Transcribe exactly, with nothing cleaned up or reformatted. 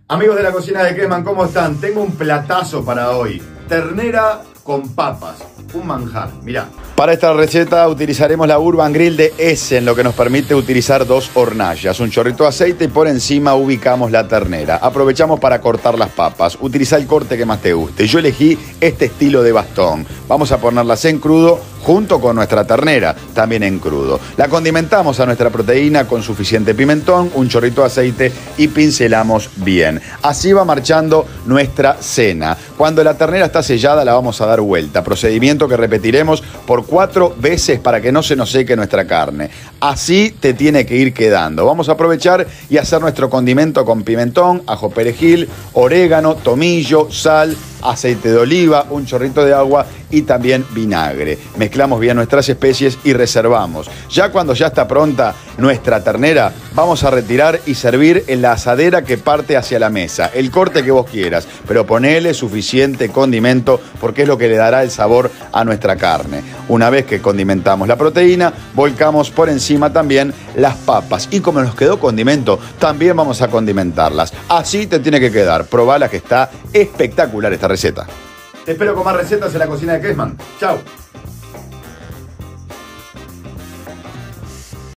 Amigos de la cocina de Kessman, ¿cómo están? Tengo un platazo para hoy. Ternera con papas. Un manjar, mirá. Para esta receta utilizaremos la Urban Grill de Essen, lo que nos permite utilizar dos hornallas, un chorrito de aceite y por encima ubicamos la ternera. Aprovechamos para cortar las papas. Utiliza el corte que más te guste. Yo elegí este estilo de bastón. Vamos a ponerlas en crudo junto con nuestra ternera, también en crudo. La condimentamos a nuestra proteína con suficiente pimentón, un chorrito de aceite y pincelamos bien. Así va marchando nuestra cena. Cuando la ternera está sellada la vamos a dar vuelta. Procedimiento que repetiremos por cuatro veces para que no se nos seque nuestra carne. Así te tiene que ir quedando. Vamos a aprovechar y hacer nuestro condimento con pimentón, ajo perejil, orégano, tomillo, sal, aceite de oliva, un chorrito de agua y también vinagre. Mezclamos bien nuestras especies y reservamos. Ya cuando ya está pronta nuestra ternera, vamos a retirar y servir en la asadera que parte hacia la mesa. El corte que vos quieras, pero ponele suficiente condimento porque es lo que le dará el sabor a nuestra carne. Una vez que condimentamos la proteína, volcamos por encima también las papas. Y como nos quedó condimento, también vamos a condimentarlas. Así te tiene que quedar. Probala que está espectacular esta receta. Te espero con más recetas en la cocina de Kessman. Chau.